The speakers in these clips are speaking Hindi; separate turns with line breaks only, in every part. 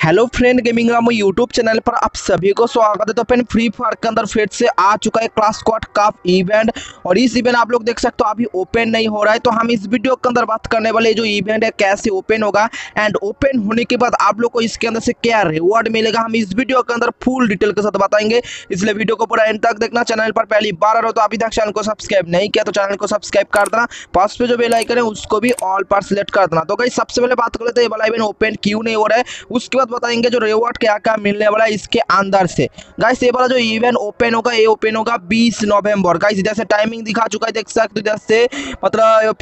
Hello friend, gaming Ramu YouTube channel पर आप सभी को स्वागत है। तो फ्रेंड फ्री फायर के अंदर फिर से आ चुका है क्लास स्क्वाड कप इवेंट और इस इवेंट आप लोग देख सकते हो अभी ओपन नहीं हो रहा है। तो हम इस वीडियो के अंदर बात करने वाले जो इवेंट है कैसे ओपन होगा एंड ओपन होने के बाद आप लोग को इसके अंदर से क्या रिवॉर्ड मिलेगा, हम इस वीडियो के अंदर फुल डिटेल के साथ बताएंगे। इसलिए वीडियो को पूरा एंड तक देखना। चैनल पर पहली बार आ रहे हो तो अभी तक चैनल को सब्सक्राइब नहीं किया तो चैनल को सब्सक्राइब कर देना। पास पे जो बेल आइकन है उसको भी ऑल पर सिलेक्ट कर देना। तो गाइस सबसे पहले बात कर लेते हैं ये वाला इवेंट ओपन क्यों नहीं हो रहा है, उसके बाद बताएंगे जो रिवॉर्ड क्या क्या मिलने वाला है इसके अंदर से। गाइस ये वाला जो इवेंट ओपन होगा ये ओपन होगा 20 नवंबर। गाइस इधर से टाइमिंग दिखा चुका है, देख सकते हो इधर से मतलब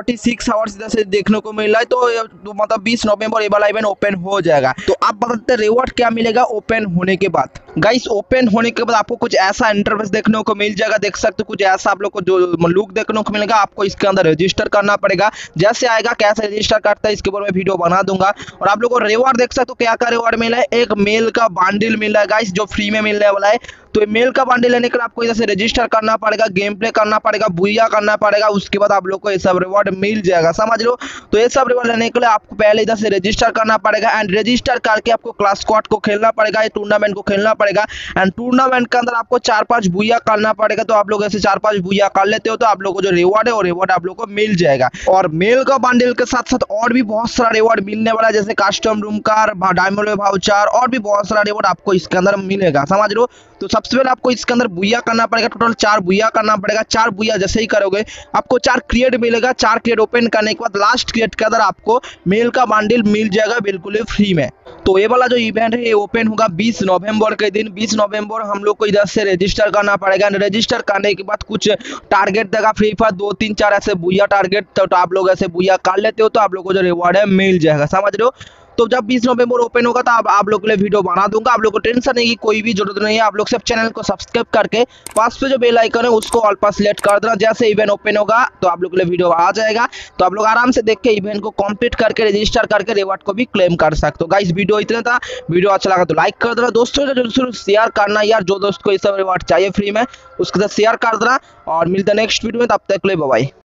46 आवर्स इधर से देखने को मिल रहा है। तो मतलब 20 नवंबर ये वाला इवेंट ओपन हो जाएगा। तो आप बताते हैं रिवॉर्ड क्या मिलेगा ओपन होने के बाद। गाइस ओपन होने के बाद आपको कुछ ऐसा इंटरफेस देखने को मिल जाएगा, देख सकते हो कुछ ऐसा आप लोग को जो लुक देखने को मिलेगा। आपको इसके अंदर रजिस्टर करना पड़ेगा, जैसे आएगा कैसे रजिस्टर करता है इसके ऊपर मैं वीडियो बना दूंगा। और आप लोग को रिवॉर्ड देख सकते हो क्या क्या रिवॉर्ड मिला है। एक मेल का बंडल मिल रहा है गाइस जो फ्री में मिलने वाला है। तो मेल का बंडल लेने के लिए आपको इधर से रजिस्टर करना पड़ेगा, गेम प्ले करना पड़ेगा, बुया करना पड़ेगा, उसके बाद आप लोग को ये सब रिवॉर्ड मिल जाएगा, समझ लो। तो ये सब रिवॉर्ड लेने के लिए आपको पहले इधर से रजिस्टर करना पड़ेगा एंड रजिस्टर करके आपको क्लास स्क्वाड को खेलना पड़ेगा, ये टूर्नामेंट को खेलना पड़ेगा एंड टूर्नामेंट के अंदर आपको 4-5 बुया करना पड़ेगा। तो आप लोग ऐसे 4-5 बुया कर लेते हो तो आप लोग को जो रिवॉर्ड है वो रिवॉर्ड आप लोग को मिल जाएगा। और मेल का बंडल के साथ साथ और भी बहुत सारा रिवॉर्ड मिलने वाला है, जैसे custom room car, diamond voucher और भी बहुत सारा रिवॉर्ड आपको इसके अंदर मिलेगा, समझ लो। तो सबसे पहले आपको इसके अंदर बुया करना पड़ेगा, टोटल 4 बुया करना पड़ेगा। 4 बुया जैसे ही करोगे आपको 4 क्रिएट मिलेगा। 4 क्रिएट ओपन करने के बाद लास्ट क्रिएट के अंदर आपको मेल का बंडल मिल जाएगा बिल्कुल ही फ्री में। तो ये वाला जो इवेंट है ये ओपन होगा 20 नवंबर के दिन। 20 नवंबर हम लोग को इधर से रजिस्टर करना पड़ेगा। रजिस्टर करने के बाद कुछ टारगेट देगा फ्री फायर 2-3-4 ऐसे बुया टारगेट। तो आप लोग ऐसे बुया कर लेते हो तो आप लोग को जो रिवॉर्ड है मिल जाएगा, समझ रहे हो। तो जब 20 नवंबर ओपन होगा तो आप लोग के लिए वीडियो बना दूंगा। आप लोग को टेंशन नहीं की कोई भी जरूरत नहीं है। आप लोग सिर्फ चैनल को सब्सक्राइब करके पास पे जो बेल आइकन है उसको ऑल पर सिलेक्ट कर देना। जैसे इवेंट ओपन होगा तो आप लोग के लिए वीडियो आ जाएगा। तो आप लोग आराम से देख के इवेंट को कंप्लीट करके रजिस्टर करके रिवॉर्ड को भी क्लेम कर सकते हो। गाइस वीडियो इतना था, वीडियो अच्छा लगा तो लाइक कर देना, दोस्तों जरूर शेयर करना यार। जो दोस्त को ये सब रिवॉर्ड चाहिए फ्री में उसके साथ शेयर कर देना और मिलते हैं नेक्स्ट वीडियो में, तब तक के लिए बाय बाय।